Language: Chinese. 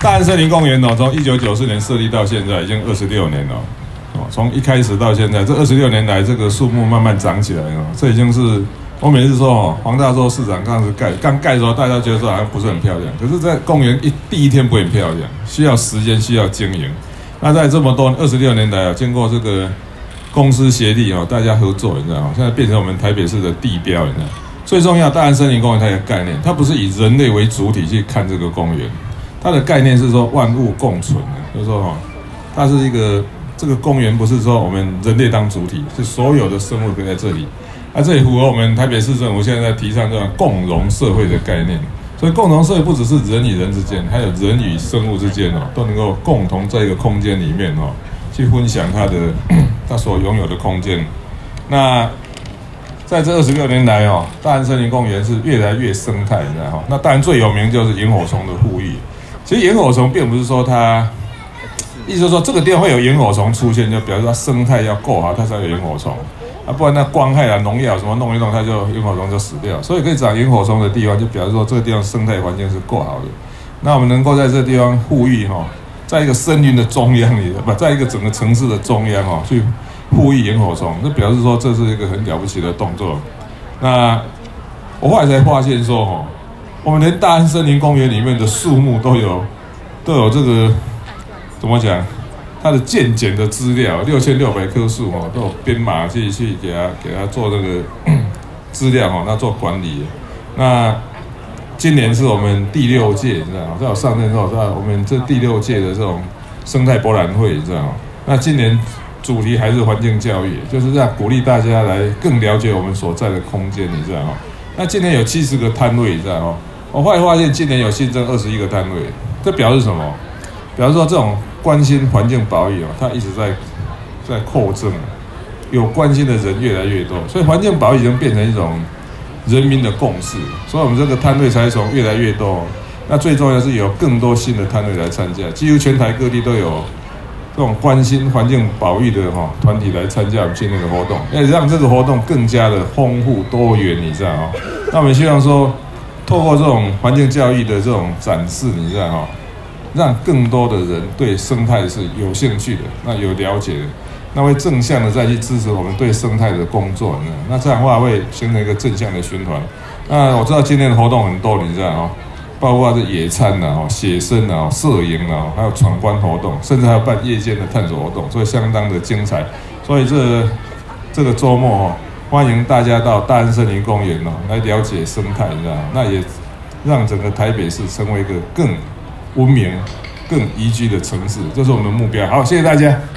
大安森林公园从1994年设立到现在已经26年了。从一开始到现在，这26年来，这个树木慢慢长起来了。这已经是我每次说，黄大洲市长刚盖的时候，大家觉得说好像不是很漂亮，可是，在公园第一天不会很漂亮，需要时间，需要经营。那在这么多26年来经过这个公私协力大家合作，你知道吗？现在变成我们台北市的地标，你知道吗？最重要，大安森林公园它有概念，它不是以人类为主体去看这个公园，它的概念是说万物共存的，就是说它是一个这个公园不是说我们人类当主体，是所有的生物都在这里。这也符合我们台北市政府现在在提倡这种共融社会的概念。所以共同社会不只是人与人之间，还有人与生物之间都能够共同在一个空间里面去分享它所拥有的空间。那在这26年来大安森林公园是越来越生态，你知道那当然最有名就是萤火虫的富裕。其实萤火虫并不是说它，意思是说这个地方会有萤火虫出现，就表示它生态要够好，它才有萤火虫。不然那光害农药什么弄一弄，它就萤火虫就死掉。所以可以长萤火虫的地方，就表示说这个地方生态环境是够好的。那我们能够在这个地方富裕在一个森林的中央里，在一个整个城市的中央去富裕萤火虫，这表示说这是一个很了不起的动作。那我后来才发现说我们连大安森林公园里面的树木都有这个怎么讲？它的健检的资料，6600棵树都有编码去给它做这个资料那做管理。那今年是我们第6届，你知道吗？在我上任之后，我们这第6届的这种生态博览会，你知道吗？那今年主题还是环境教育，就是让鼓励大家来更了解我们所在的空间，你知道吗？那今年有70个摊位，你知道吗？我后来发现今年有新增21个摊位，这表示什么？表示说这种关心环境保育它一直在扩增，有关心的人越来越多，所以环境保育已经变成一种人民的共识，所以我们这个摊位才从越来越多。那最重要是有更多新的摊位来参加，几乎全台各地都有这种关心环境保育的团体来参加我们今天的活动，要让这个活动更加的丰富多元，你知道那我们希望说，透过这种环境教育的这种展示，你知道让更多的人对生态是有兴趣的，那有了解的，那会正向的再去支持我们对生态的工作，那这样的话会形成一个正向的循环。那我知道今天的活动很多，你知道包括是野餐写生摄影还有闯关活动，甚至还有办夜间的探索活动，所以相当的精彩。所以这个周末欢迎大家到大安森林公园来了解生态，你知道那也让整个台北市成为一个更文明、更宜居的城市，这是我们的目标。好，谢谢大家。